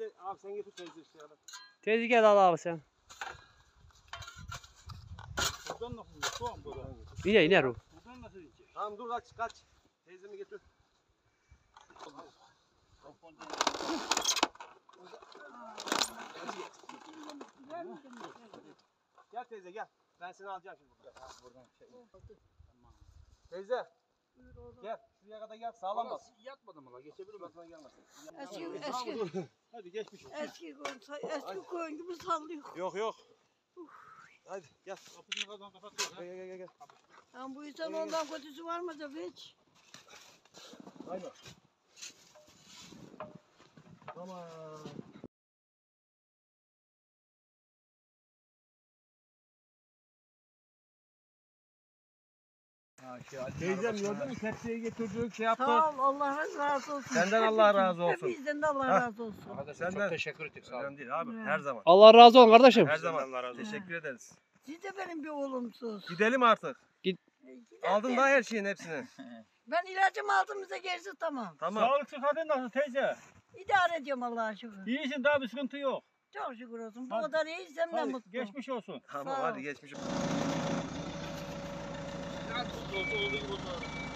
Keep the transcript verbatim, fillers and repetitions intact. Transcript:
Teyze abi sen getir teyze işte ya. Teyze gel al abi sen. Buradan nasıl inecek? Şu an buradan. İner iner o. Buradan nasıl inecek? Tamam dur kaç kaç. Teyzemi getir. Gel teyze gel. Ben seni alacağım şimdi buradan. Buradan şey. Tamam. Teyze. Gel şuraya kadar gel sağlam bas. Yatmadı mı la? Geçebilir mi? Basına gelmesin. Eski eski Hadi geçmiş olsun. eski koyun eski koyun gibi sallıyor. Yok yok. Hadi gel. Kapısını kazan kapatıyor. Gel gel gel gel. Lan bu insan ondan kötüsü var mı da hiç? Aynen. Tamam. Teyzem gördün mü? Tepsiye getirdik şey yaptı. Sağ ol Allah razı olsun. Senden Allah razı olsun. Hepinizden de Allah Ha. razı olsun. Arkadaşlar Senden- çok teşekkür ettik sağ olun. Önemli değil abi. Evet. Her zaman. Allah razı olsun kardeşim. Her zaman. Teşekkür ederiz. Siz de benim bir oğlumsunuz. Gidelim artık. E, gidelim. Aldın daha her şeyin hepsini. Ben ilacımı aldım bize gerisi tamam. Tamam. Sağlık sıhhatin nasıl teyze? İdare ediyorum Allah'a şükür. İyisin daha bir sıkıntı yok. Çok şükür olsun. Bu Hadi. kadar iyiysem ben Hadi mutluyum. geçmiş olsun. Tamam Sağ ol. hadi geçmiş. Biraz tuzlu olsa olduğu gibi olsa.